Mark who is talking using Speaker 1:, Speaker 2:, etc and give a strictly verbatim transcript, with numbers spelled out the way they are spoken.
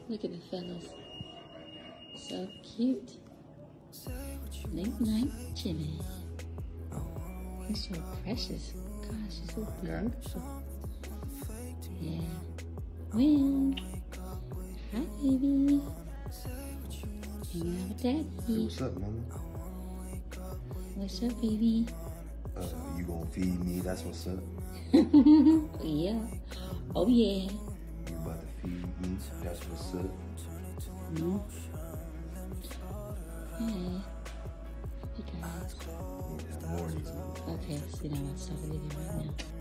Speaker 1: Look at the fellas. So cute. Late night Jimmy. He's so precious. Gosh, she's so beautiful. Yeah. Well, hi, baby. Hanging out with daddy.
Speaker 2: Hey, what's up, mama?
Speaker 1: What's up, baby?
Speaker 2: Uh, you gonna feed me? That's what's up.
Speaker 1: Yeah. Oh, yeah.
Speaker 2: You about to feed me? That's what's up.
Speaker 1: Mm-hmm. Hey. Hey, guys.
Speaker 2: Yeah, more of these movies.
Speaker 1: Okay, see, now I'm talking to you right now.